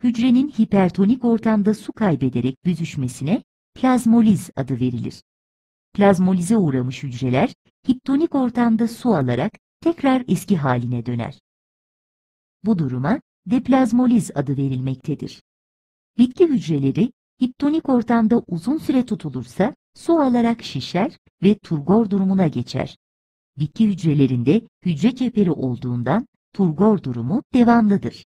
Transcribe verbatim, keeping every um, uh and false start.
hücrenin hipertonik ortamda su kaybederek büzüşmesine plazmoliz adı verilir. Plazmolize uğramış hücreler, hiptonik ortamda su alarak tekrar eski haline döner. Bu duruma deplazmoliz adı verilmektedir. Bitki hücreleri, hiptonik ortamda uzun süre tutulursa su alarak şişer ve turgor durumuna geçer. Bitki hücrelerinde hücre çeperi olduğundan turgor durumu devamlıdır.